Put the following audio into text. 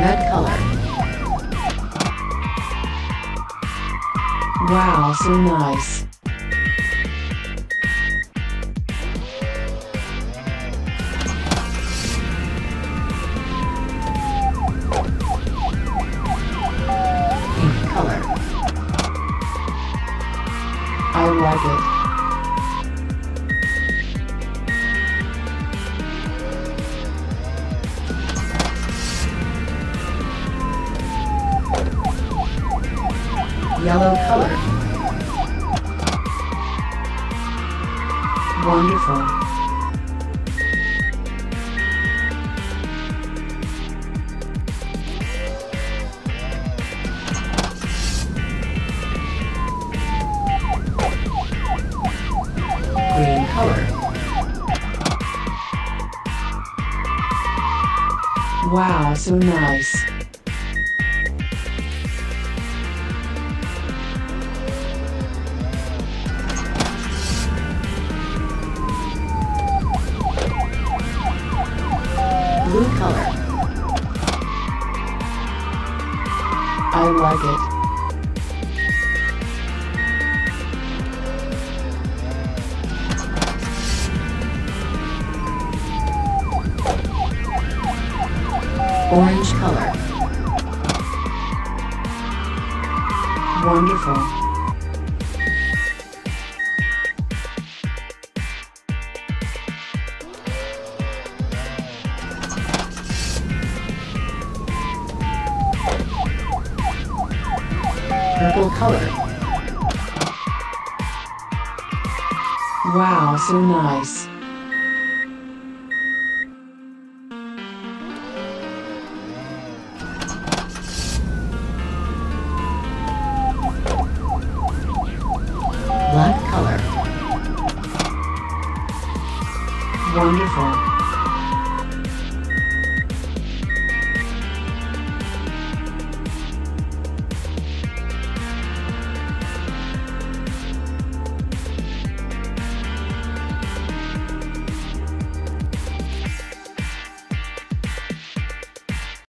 Red color. Wow, so nice. Pink color. I like it. Yellow color. Wonderful. Green color. Wow, so nice. Blue color. I like it. Orange color. Wonderful. Purple color. Wow, so nice. Black color. Wonderful.